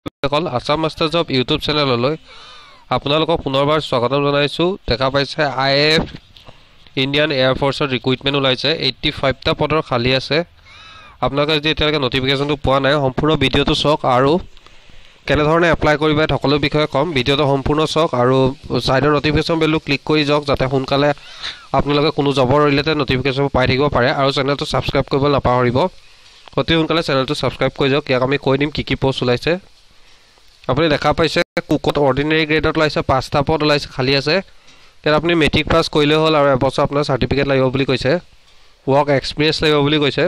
অকল Assam masters job YouTube চেনেললৈ আপোনালোকক পুনৰবাৰ স্বাগতম জনাইছোঁ। দেখা পাইছে IAF ইণ্ডিয়ান এয়াৰফৰ্চৰ ৰিক্ৰুইটমেণ্ট ওলাইছে। 85টা পদৰ খালী আছে। আপোনালোকে যদি এতিয়ালৈকে নটিফিকেশ্যনটো পোৱা নাই, সম্পূৰ্ণ ভিডিঅ'টো চাওক আৰু কেনেধৰণে এপ্লাই কৰিব সকলো বিষয়ে ক'ম। ভিডিঅ'টো সম্পূৰ্ণ চাওক আৰু ছাইডৰ নটিফিকেশ্যন বেলটো ক্লিক কৰি যাওক, যাতে সোনকালে আপোনালোকে কোনো জবৰ ৰিলেটেড নটিফিকেশ্যন পাই থাকিব পাৰে। আৰু চেনেলটো ছাবস্ক্ৰাইব কৰিব নাপাহৰিব। অতি সোনকালে চেনেলটো ছাবস্ক্ৰাইব কৰি যাওক, ইয়াক আমি কৈ দিম কি পোষ্ট ওলাইছে। আপুনি দেখা পাইছে কুকত অৰ্ডিনেৰী গ্ৰেডত ওলাইছে, 5টা পদ ওলাইছে, খালী আছে। ইয়াত আপুনি মেট্ৰিক পাছ কৰিলেই হ'ল আৰু এবছৰ আপোনাৰ চাৰ্টিফিকেট লাগিব বুলি কৈছে। ৱৰ্ক এক্সপিৰিয়েঞ্চ লাগিব বুলি কৈছে।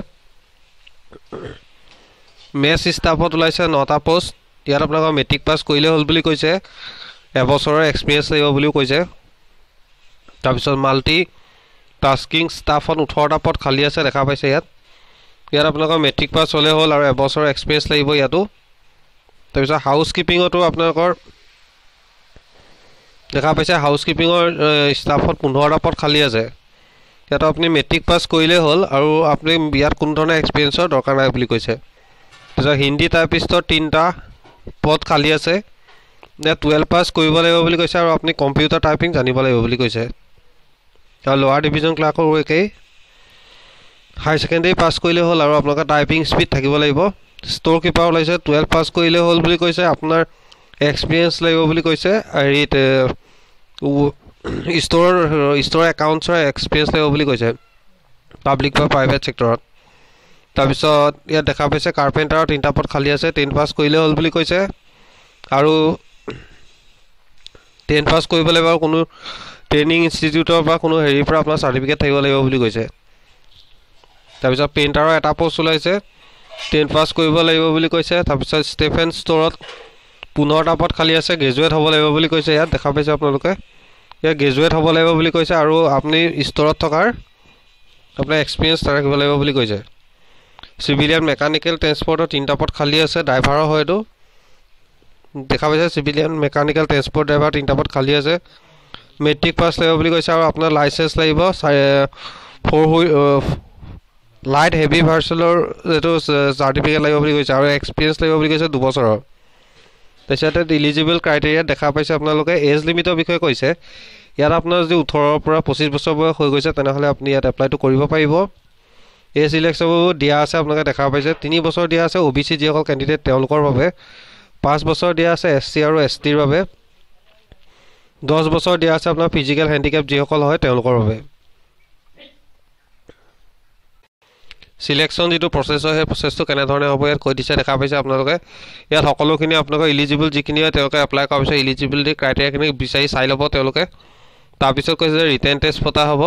মেথছ ষ্টাফত ওলাইছে 9টা পোষ্ট। ইয়াত আপোনালোকৰ মেট্ৰিক পাছ কৰিলেই হ'ল বুলি কৈছে, এবছৰৰ এক্সপিৰিয়েঞ্চ লাগিব বুলিও কৈছে। তাৰপিছত মাল্টি টাস্কিং ষ্টাফত 18টা পদ খালী আছে, দেখা পাইছে ইয়াত আপোনালোকৰ মেট্ৰিক পাছ হ'লেই হ'ল আৰু এবছৰৰ এক্সপিৰিয়েঞ্চ লাগিব ইয়াতো। তাৰপিছত হাউচ কিপিঙতো আপোনালোকৰ দেখা পাইছে হাউচ কিপিঙৰ ষ্টাফত 15টা পদ খালী আছে। ইয়াত আপুনি মেট্ৰিক পাছ কৰিলেই হ'ল আৰু আপুনি ইয়াত কোনো ধৰণৰ এক্সপিৰিয়েঞ্চৰ দৰকাৰ নাই বুলি কৈছে। তাৰপিছত হিন্দী টাইপিষ্টৰ 3টা পদ খালী আছে। ইয়াত 12 পাছ কৰিব লাগিব বুলি কৈছে আৰু আপুনি কম্পিউটাৰ টাইপিং জানিব লাগিব বুলি কৈছে। আৰু লোৱাৰ ডিভিজন ক্লাৰ্কৰো একেই, হায়াৰ ছেকেণ্ডেৰী পাছ কৰিলেই হ'ল আৰু আপোনালোকৰ টাইপিং স্পীড থাকিব লাগিব। ষ্ট'ৰ কিপাৰ ওলাইছে, 12 পাছ কৰিলেই হ'ল বুলি কৈছে, আপোনাৰ এক্সপিৰিয়েঞ্চ লাগিব বুলি কৈছে। হেৰিত ষ্ট'ৰ একাউণ্টছৰ এক্সপিৰিয়েঞ্চ লাগিব বুলি কৈছে, পাব্লিক বা প্ৰাইভেট ছেক্টৰত। তাৰপিছত ইয়াত দেখা পাইছে কাৰ্পেণ্টাৰৰ 3টা পদ খালী আছে, 10 পাছ কৰিলেই হ'ল বুলি কৈছে। আৰু 10 পাছ কৰিব লাগিব আৰু কোনো ট্ৰেইনিং ইনষ্টিটিউটৰ পৰা কোনো হেৰিৰ পৰা আপোনাৰ চাৰ্টিফিকেট থাকিব লাগিব বুলি কৈছে। তাৰপিছত পেইণ্টাৰৰ 1টা পোষ্ট ওলাইছে, 10 পাছ কৰিব লাগিব বুলি কৈছে। তাৰপিছত ষ্টেফেন ষ্ট'ৰত 15টা পদ খালী আছে, গ্ৰেজুৱেট হ'ব লাগিব বুলি কৈছে। ইয়াত দেখা পাইছে আপোনালোকে, ইয়াত গ্ৰেজুৱেট হ'ব লাগিব বুলি কৈছে আৰু আপুনি ষ্ট'ৰত থকাৰ আপোনাৰ এক্সপিৰিয়েঞ্চ থাকিব লাগিব বুলি কৈছে। চিভিলিয়ান মেকানিকেল ট্ৰেন্সপৰ্টৰ 3টা পদ খালী আছে, ড্ৰাইভাৰৰ হয় এইটো। দেখা পাইছে চিভিলিয়ান মেকানিকেল ট্ৰেন্সপৰ্ট ড্ৰাইভাৰ 3টা পদ খালী আছে, মেট্ৰিক পাছ লাগিব বুলি কৈছে আৰু আপোনাৰ লাইচেঞ্চ লাগিব 4 লাইট হেভি ভাৰ্চেলৰ এইটো চাৰ্টিফিকেট লাগিব বুলি কৈছে আৰু এক্সপিৰিয়েঞ্চ লাগিব বুলি কৈছে 2 বছৰৰ। তাৰপিছতে ইলিজিবল ক্ৰাইটেৰিয়াত দেখা পাইছে আপোনালোকে এজ লিমিটৰ বিষয়ে কৈছে। ইয়াত আপোনাৰ যদি 18ৰ পৰা 25 বছৰ বয়স হৈ গৈছে তেনেহ'লে আপুনি ইয়াত এপ্লাইটো কৰিব পাৰিব। এজ ইলেকশ্যনবোৰ দিয়া আছে, আপোনালোকে দেখা পাইছে 3 বছৰ দিয়া আছে OBC যিসকল কেণ্ডিডেট তেওঁলোকৰ বাবে, 5 বছৰ দিয়া আছে SC আৰু STৰ বাবে, 10 বছৰ দিয়া আছে আপোনাৰ ফিজিকেল হেণ্ডিকেপ যিসকল হয় তেওঁলোকৰ বাবে। চিলেকশ্যন যিটো প্ৰচেছ হয় সেই প্ৰচেছটো কেনেধৰণে হ'ব ইয়াত কৈ দিছে, দেখা পাইছে আপোনালোকে। ইয়াত সকলোখিনি আপোনালোকৰ ইলিজিবল যিখিনি হয় তেওঁলোকে এপ্লাই কৰাৰ পিছত ইলিজিবিলিটি ক্ৰাইটেৰিয়াখিনি বিচাৰি চাই ল'ব তেওঁলোকে। তাৰপিছত কৈছে যে ৰিটেন টেষ্ট পতা হ'ব।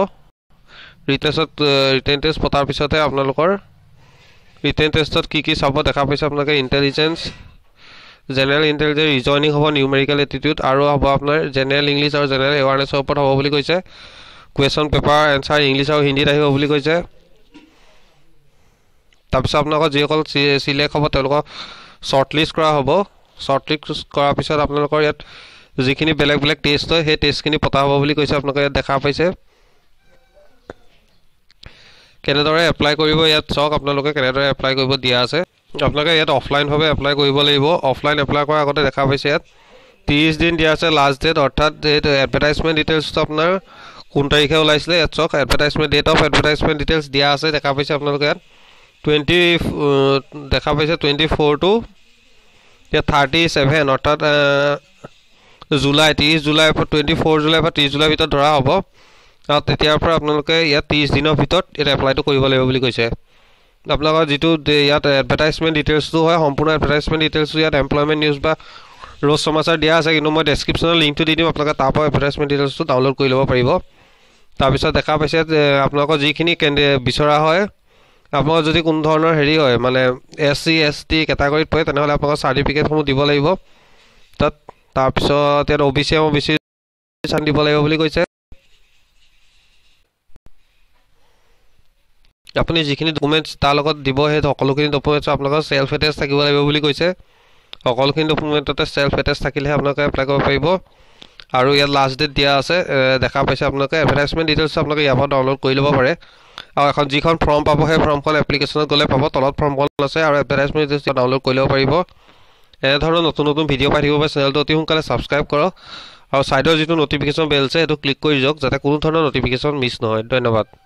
ৰিটেন টেষ্ট পতাৰ পিছতে আপোনালোকৰ ৰিটেন টেষ্টত কি চাব দেখা পাইছে আপোনালোকে। ইণ্টেলিজেঞ্চ, জেনেৰেল ইণ্টেলিজেঞ্চ, ৰিজনিং হ'ব, নিউমেৰিকেল এটিটিউড আৰু হ'ব আপোনাৰ জেনেৰেল ইংলিছ আৰু জেনেৰেল এৱাৰনেছৰ ওপৰত হ'ব বুলি কৈছে। কুৱেশ্যন পেপাৰ এনচাৰ ইংলিছ আৰু হিন্দীত আহিব বুলি কৈছে। তাৰপিছত আপোনালোকৰ যিসকল চিলেক্ট হ'ব তেওঁলোকক শ্বৰ্টলিষ্ট কৰা হ'ব। শ্বৰ্টলিষ্ট কৰাৰ পিছত আপোনালোকৰ ইয়াত যিখিনি বেলেগ বেলেগ টেষ্ট হয় সেই টেষ্টখিনি পতা হ'ব বুলি কৈছে। আপোনালোকে ইয়াত দেখা পাইছে কেনেদৰে এপ্লাই কৰিব, ইয়াত চাওক আপোনালোকে কেনেদৰে এপ্লাই কৰিব দিয়া আছে। আপোনালোকে ইয়াত অফলাইনভাৱে এপ্লাই কৰিব লাগিব। অফলাইন এপ্লাই কৰাৰ আগতে দেখা পাইছে ইয়াত 30 দিন দিয়া আছে লাষ্ট ডেট, অৰ্থাৎ এডভাৰটাইজমেণ্ট ডিটেইলছটো আপোনাৰ কোন তাৰিখে ওলাইছিলে ইয়াত চাওক। Advertisement date of advertisement details দিয়া আছে, দেখা পাইছে আপোনালোকে ইয়াত 20 দেখা পাইছে 24 টু ইয়াত 37 অৰ্থাৎ জুলাই 30 জুলাইৰ পৰা 24 জুলাই বা 30 জুলাইৰ ভিতৰত ধৰা হ'ব। আৰু তেতিয়াৰ পৰা আপোনালোকে ইয়াত 30 দিনৰ ভিতৰত ইয়াত এপ্লাইটো কৰিব লাগিব বুলি কৈছে। আপোনালোকৰ যিটো ইয়াত এডভাৰটাইজমেণ্ট ডিটেইলছটো হয় সম্পূৰ্ণ এডভাৰটাইজমেণ্ট ডিটেইলছটো ইয়াত এমপ্লয়মেণ্ট নিউজ বা ৰোজ সমাচাৰ দিয়া আছে, কিন্তু মই ডেছক্ৰিপশ্যনৰ লিংকটো দি দিম, আপোনালোকে তাৰ পৰা এডভাৰটাইজমেণ্ট ডিটেইলছটো ডাউনলোড কৰি ল'ব পাৰিব। তাৰপিছত দেখা পাইছে আপোনালোকৰ যিখিনি বিচৰা হয়, আপোনালোকৰ যদি কোনো ধৰণৰ হেৰি হয় মানে SC ST কেটাগৰীত পৰে তেনেহ'লে আপোনালোকৰ চাৰ্টিফিকেটসমূহ দিব লাগিব তাত। তাৰপিছত ইয়াত OBC চান দিব লাগিব বুলি কৈছে। আপুনি যিখিনি ডকুমেণ্টছ তাৰ লগত দিব সেই সকলোখিনি ডকুমেণ্টছ আপোনালোকৰ চেল্ফ এটেষ্ট থাকিব লাগিব বুলি কৈছে। সকলোখিনি ডকুমেণ্টতে চেল্ফ এটেষ্ট থাকিলেহে আপোনালোকে এপ্লাই কৰিব পাৰিব। আৰু ইয়াত লাষ্ট ডেট দিয়া আছে, দেখা পাইছে আপোনালোকে। এডভাৰটাইজমেণ্ট ডিটেইলছ আপোনালোকে ইয়াৰ পৰা ডাউনলোড কৰি ল'ব পাৰে। আৰু এখন যিখন ফৰ্ম পাব সেই ফৰ্মখন এপ্লিকেশ্যনত গ'লে পাব, তলত ফৰ্মখন আছে আৰু এডভাৰটাইজমেণ্ট ডিটেইলছ ডাউনলোড কৰি ল'ব পাৰিব। এনেধৰণৰ নতুন নতুন ভিডিঅ' পাই থাকিব পাৰে চেনেলটো অতি সোনকালে ছাবস্ক্ৰাইব কৰক আৰু ছাইডৰ যিটো ন'টিফিকেশ্যন বেল আছে সেইটো ক্লিক কৰি দিয়ক যাতে কোনো ধৰণৰ ন'টিফিকেশ্যন মিছ নহয় ধন্যবাদ